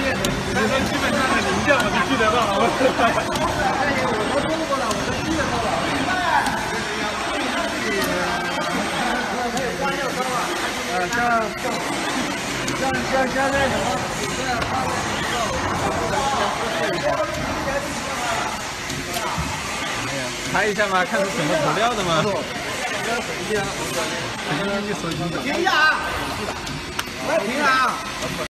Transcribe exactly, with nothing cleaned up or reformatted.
但是基本上的零件我都记得到。我都做过了，我都记得到了。呃，像像像像那什么，拍一下吗？看是什么涂料的吗？手机啊，手机手机。停一下啊！停啊！